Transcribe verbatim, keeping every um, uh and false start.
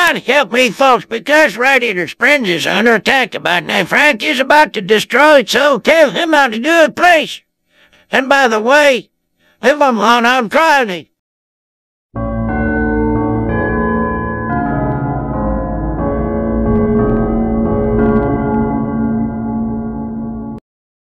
God help me, folks, because Radiator Springs is under attack. About now, Frank is about to destroy it, so tell him how to do it, please. And by the way, if I'm on, I'm trying it.